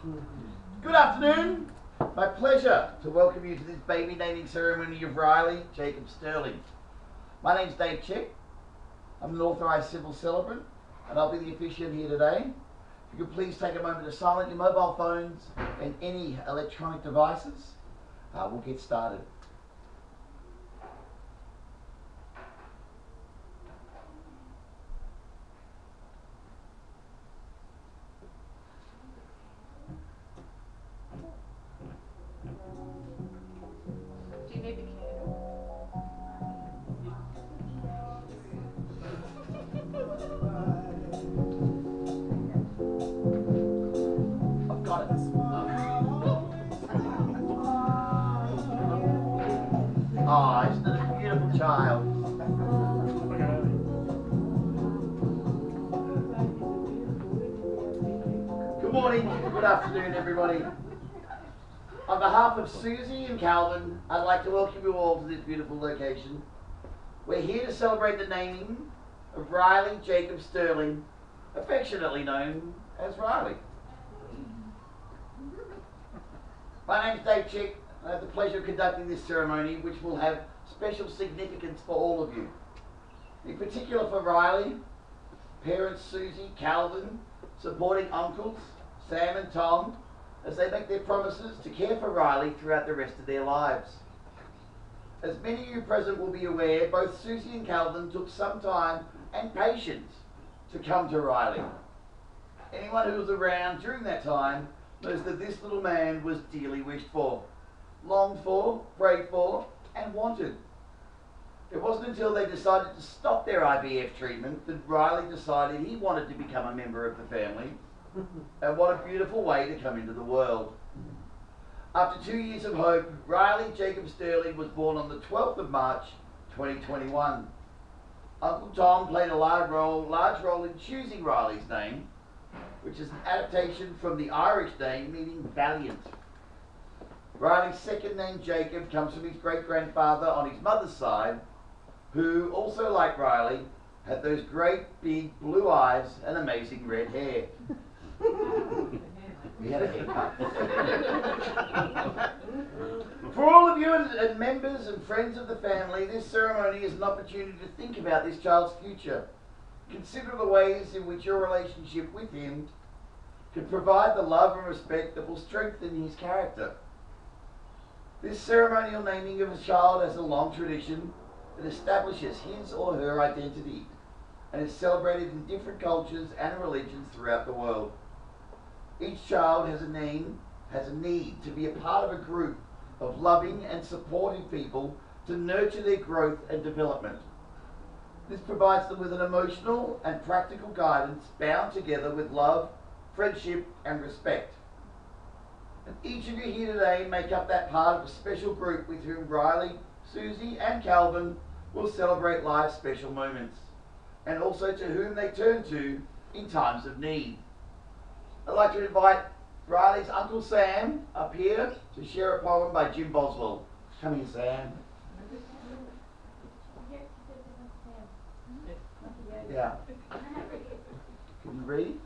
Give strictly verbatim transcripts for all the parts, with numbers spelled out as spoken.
Good afternoon. My pleasure to welcome you to this baby naming ceremony of Riley Jacob Sterling. My name's Dave Chick. I'm an authorised civil celebrant and I'll be the officiant here today. If you could please take a moment to silence your mobile phones and any electronic devices, uh, we'll get started. Do you need the candle? I've got it. Oh, isn't it a beautiful child? Good morning, good afternoon, everybody. On behalf of Susie and Calvin, I'd like to welcome you all to this beautiful location. We're here to celebrate the naming of Riley Jacob Sterling, affectionately known as Riley. My name's Dave Chick, and I have the pleasure of conducting this ceremony, which will have special significance for all of you. In particular for Riley, parents Susie, Calvin, supporting uncles, Sam and Tom, as they make their promises to care for Riley throughout the rest of their lives. As many of you present will be aware, both Susie and Calvin took some time and patience to come to Riley. Anyone who was around during that time knows that this little man was dearly wished for, longed for, prayed for, and wanted. It wasn't until they decided to stop their I V F treatment that Riley decided he wanted to become a member of the family. And what a beautiful way to come into the world. After two years of hope, Riley Jacob Sterling was born on the twelfth of March twenty twenty-one. Uncle Tom played a large role, large role in choosing Riley's name, which is an adaptation from the Irish name meaning valiant. Riley's second name, Jacob, comes from his great-grandfather on his mother's side, who, also like Riley, had those great big blue eyes and amazing red hair. He had a haircut. For all of you and, and members and friends of the family, this ceremony is an opportunity to think about this child's future. Consider the ways in which your relationship with him can provide the love and respect that will strengthen his character. This ceremonial naming of a child has a long tradition that establishes his or her identity and is celebrated in different cultures and religions throughout the world. Each child has a name, has a need to be a part of a group of loving and supporting people to nurture their growth and development. This provides them with an emotional and practical guidance bound together with love, friendship, and respect. And each of you here today make up that part of a special group with whom Riley, Susie, and Calvin will celebrate life's special moments, and also to whom they turn to in times of need. I'd like to invite Riley's Uncle Sam up here to share a poem by Jim Boswell. Come here, Sam. Yeah. Can you read?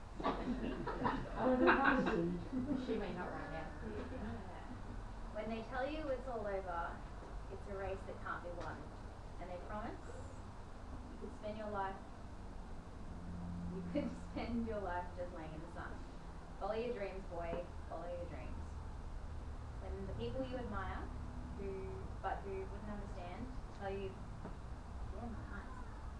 She may not right now. When they tell you it's all over, it's a race that can't be won. And they promise you could spend your life you could spend your life just laying in the sun. Follow your dreams, boy, follow your dreams. When the people you admire, who but who wouldn't understand, tell you, yeah, nice.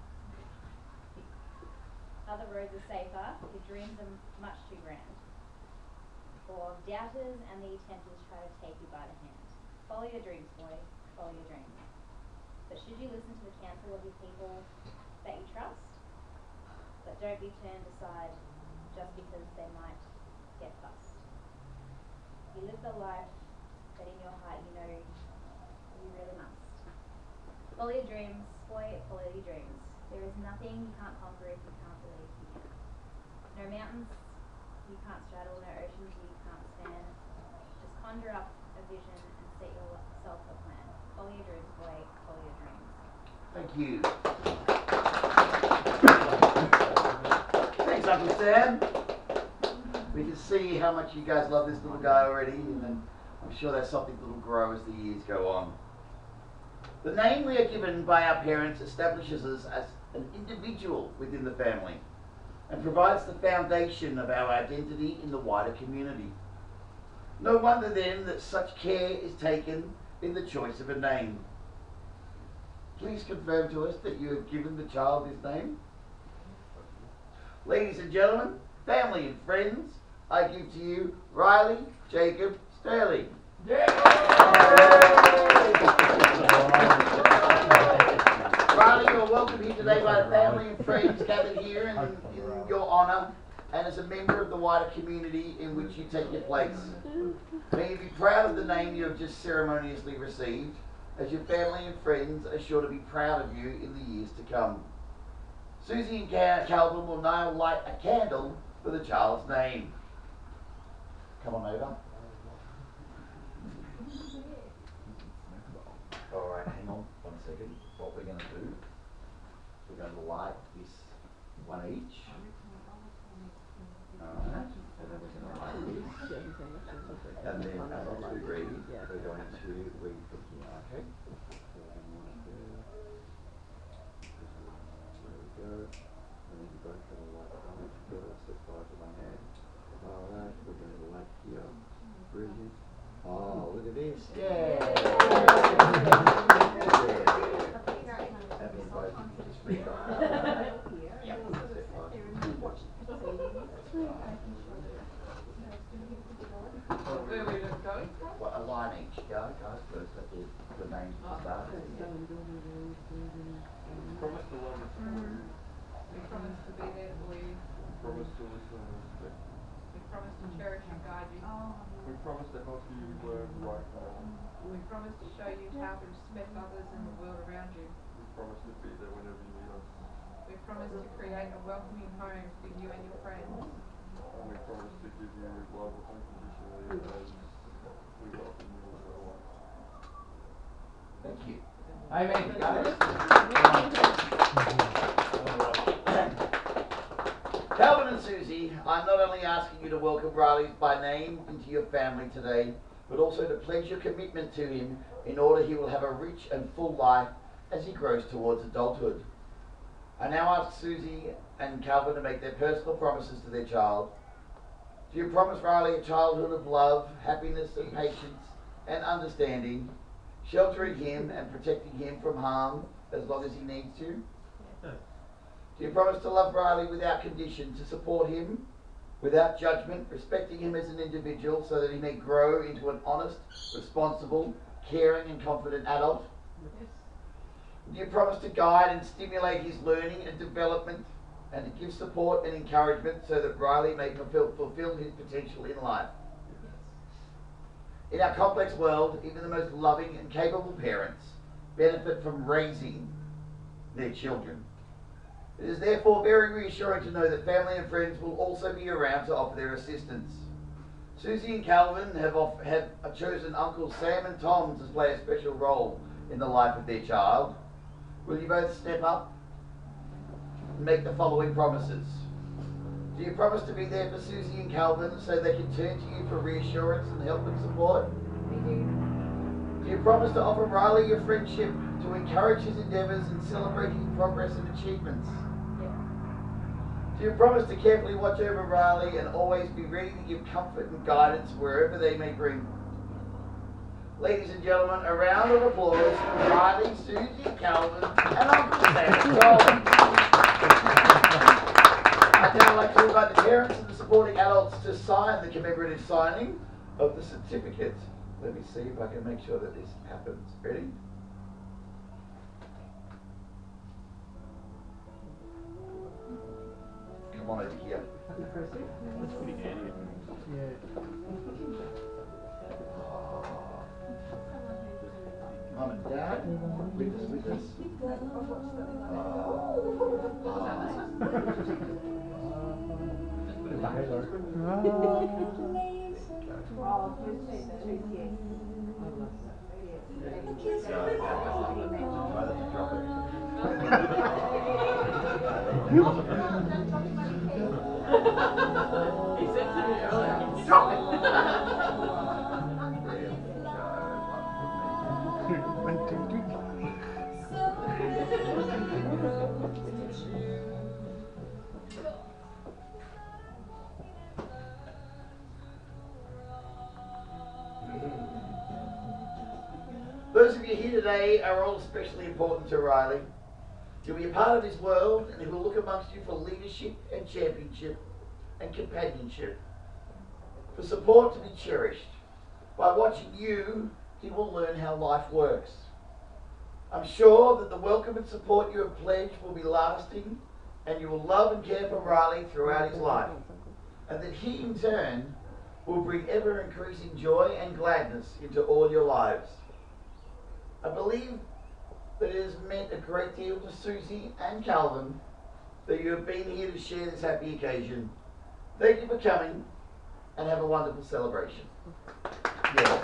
Other roads are safer, your dreams are much too grand. For doubters and the tempters try to take you by the hand. Follow your dreams, boy, follow your dreams. But should you listen to the counsel of your people that you trust? But don't be turned aside just because they might get fussed. You live the life that in your heart you know you really must. Follow your dreams, boy, follow your dreams. There is nothing you can't conquer if you can't believe you can. No mountains you can't straddle, no oceans you can't span. Just conjure up a vision and set yourself a plan. Follow your dreams, boy, follow your dreams. Thank you. Thanks, Uncle Sam. We can see how much you guys love this little guy already, and then I'm sure that's something that will grow as the years go on. The name we are given by our parents establishes us as an individual within the family and provides the foundation of our identity in the wider community. No wonder then that such care is taken in the choice of a name. Please confirm to us that you have given the child his name. Ladies and gentlemen, family and friends, I give to you Riley Jacob Sterling. Riley, you are welcome here today by the family and friends gathered here in, in your honour and as a member of the wider community in which you take your place. May you be proud of the name you have just ceremoniously received, as your family and friends are sure to be proud of you in the years to come. Susie and Cal Calvin will now light a candle for the child's name. Come on over. Alright, hang on one second. What we're going to do, we're going to light this one each. Alright, and then we're going to light this. And then as we read, we're going to read from here, okay? There we go. And then you're both going to light the one together, step five to my hand. Alright, we're going to light here. Brilliant. Oh, look at this. Yeah. And then both of you just read off that. Yep. Where are we going? Well, a line each, go, guys, first let the, the names start. Promise to love and support you. We promise to be there for you. Promise to listen and respect you. We promise to cherish and guide you. We promise to help you learn right from wrong. We promise to show you how to respect others and the world around you. We promise to be there whenever you need us. We promise to create a welcoming home for you and your friends. And we promise to give you love unconditionally as we welcome you into our life. Thank you. Amen, guys. Calvin and Susie, I'm not only asking you to welcome Riley by name into your family today, but also to pledge your commitment to him in order he will have a rich and full life as he grows towards adulthood. I now ask Susie and Calvin to make their personal promises to their child. Do you promise Riley a childhood of love, happiness and patience and understanding, sheltering him and protecting him from harm as long as he needs to? Do you promise to love Riley without condition, to support him without judgment, respecting him as an individual so that he may grow into an honest, responsible, caring and confident adult? Yes. Do you promise to guide and stimulate his learning and development and to give support and encouragement so that Riley may fulfill, fulfill his potential in life? In our complex world, even the most loving and capable parents benefit from raising their children. It is therefore very reassuring to know that family and friends will also be around to offer their assistance. Susie and Calvin have, off, have chosen Uncles Sam and Tom to play a special role in the life of their child. Will you both step up and make the following promises? Do you promise to be there for Susie and Calvin so they can turn to you for reassurance and help and support? We do. Do you promise to offer Riley your friendship, to encourage his endeavours and celebrate his progress and achievements? Yeah. Do you promise to carefully watch over Riley and always be ready to give comfort and guidance wherever they may bring? Ladies and gentlemen, a round of applause for Riley, Susie, Calvin, and Uncle Sam. I'd now like to invite the parents and the supporting adults to sign the commemorative signing of the certificate. Let me see if I can make sure that this happens. Ready? Come on over here. Mum and Dad, with us, with us. Those of you here today are all especially important to Riley. He'll be a part of his world and he will look amongst you for leadership and championship and companionship, for support to be cherished. By watching you, he will learn how life works. I'm sure that the welcome and support you have pledged will be lasting, and you will love and care for Riley throughout his life, and that he in turn will bring ever increasing joy and gladness into all your lives. I believe that it has meant a great deal to Susie and Calvin that you have been here to share this happy occasion. Thank you for coming, and have a wonderful celebration. Yeah.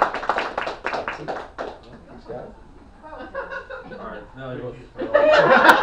Thanks, guys. Alright, now you